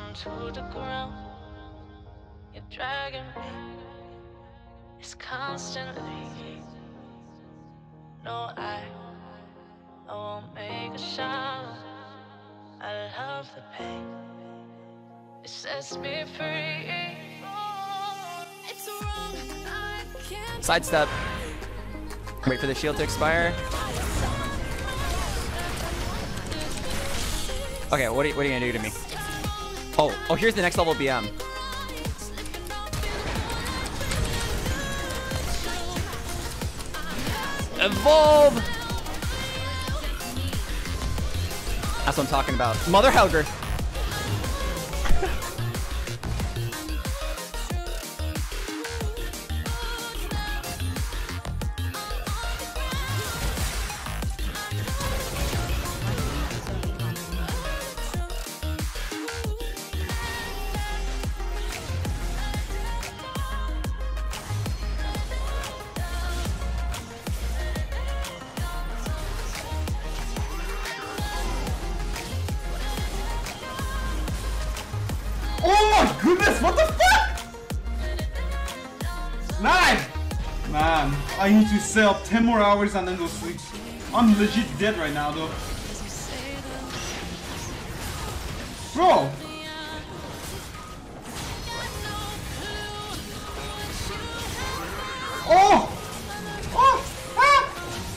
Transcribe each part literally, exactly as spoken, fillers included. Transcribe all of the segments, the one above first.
down to the ground. You're dragging me. It's constantly. No, I, I won't make a sound. I love the pain. It sets me free. It's wrong. I can't Sidestep. Wait for the shield to expire. Okay, what are you, what are you gonna do to me? Oh, oh, here's the next level B M. Evolve! That's what I'm talking about. Mother Helger. Oh my goodness, what the fuck? Nine! Man, I need to stay up ten more hours and then go sleep. I'm legit dead right now though. Bro! Oh! Oh! Ah!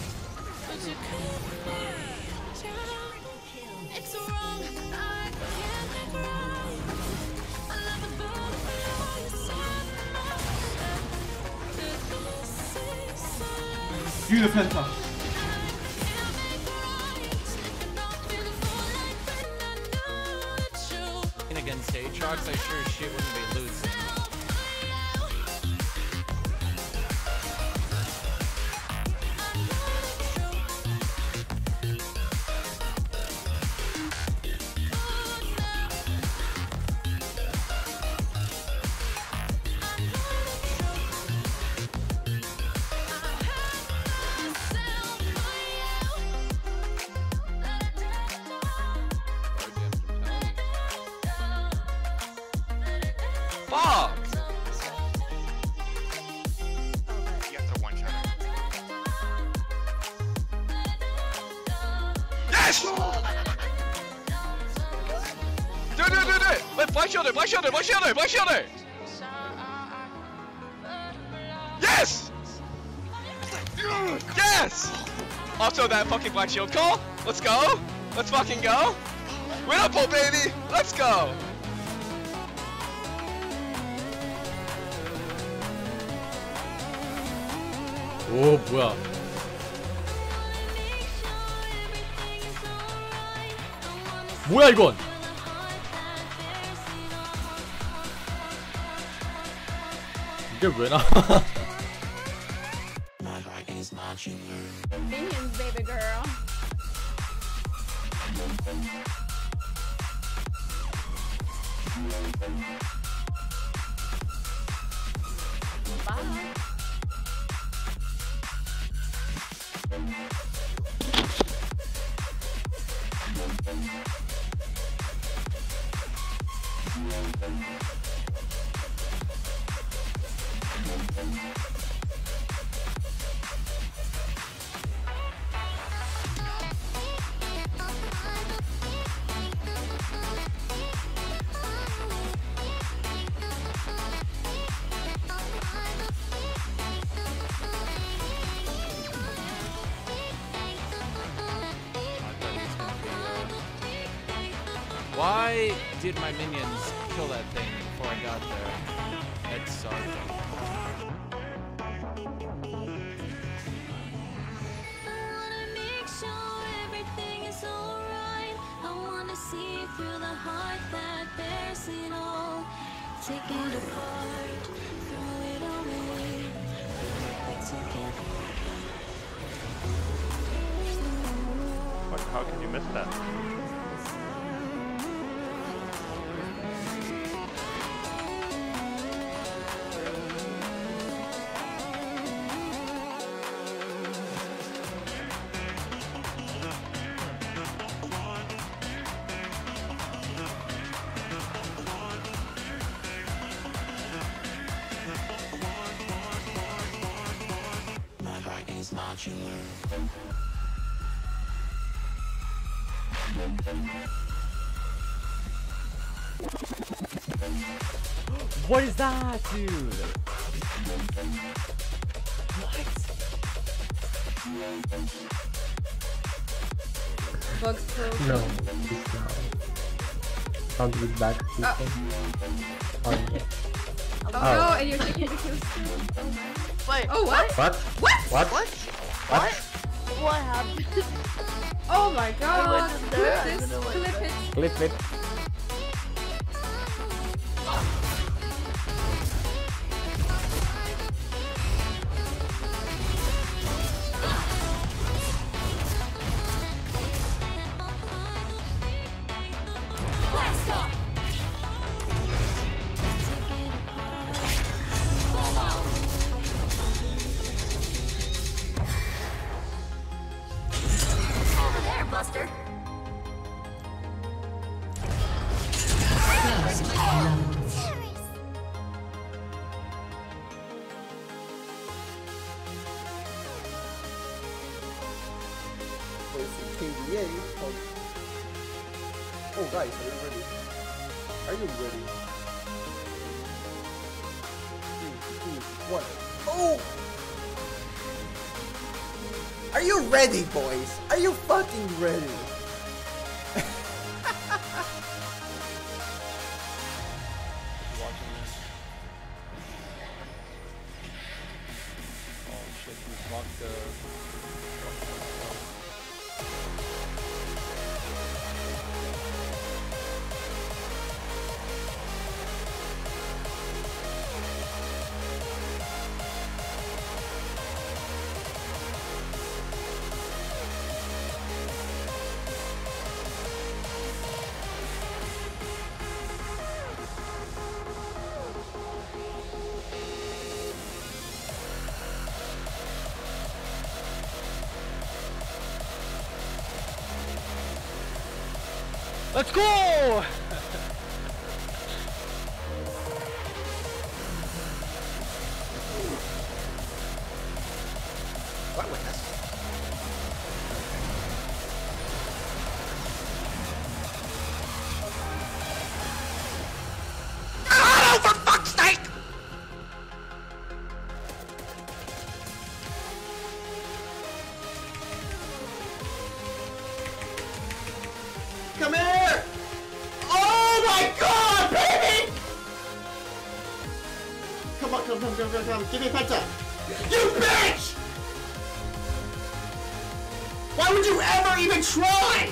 Do the penta. Against Aatrox, I sure as shit wouldn't be losing. Fuck! You have to one shot her. Yes! Do it, do it, do it, do it! Wait, fly shoulder, fly shoulder, fly shoulder, fly shoulder! Yes! Yes! Also that fucking black shield call. Let's go! Let's fucking go! Win up, old baby! Let's go! 오 뭐야 뭐야 이건 이게 왜 나와 Minions, baby girl. Bye. Why did my minions kill that thing before I got there? That sucked. Through the heart that bears it all, take it apart, throw it away, put it together. What, how can you miss that? What is that, dude? Bugs Pro. No, it's not. Sound with back. Oh. Oh. Oh, Oh. no, and you're taking the kills too. Oh my. Wait. Oh what? What? What? What? What? What? What happened? Oh my god. wasn't there. I Clip this. don't know what Clip that- it. Clip it. Over there, Buster. K D A. Oh. Oh, guys, are you ready? Are you ready? Three, two, one. Oh! Are you ready, boys? Are you fucking ready? Let's go! What was this? Oh, for fuck's sake! Come here! Oh my god, baby! Come on, come, come, come, come, come. Give me a penta. You bitch! Why would you ever even try?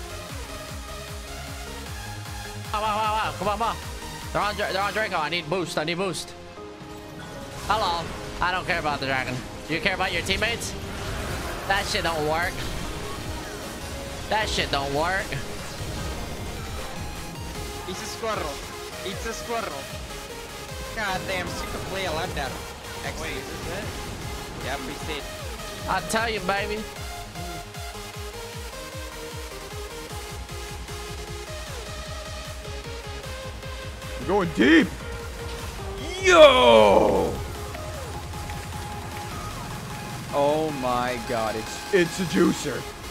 Wow, wow, wow, wow. Come on, come on. They're on, Dra- they're on Draco. I need boost. I need boost. Hello. I don't care about the dragon. Do you care about your teammates? That shit don't work. That shit don't work. It's a squirrel. It's a squirrel. Goddamn super play a lot better. Wait, is this it? Yeah, we did. I tell you, baby. We're going deep. Yo! Oh my god, it's it's a juicer.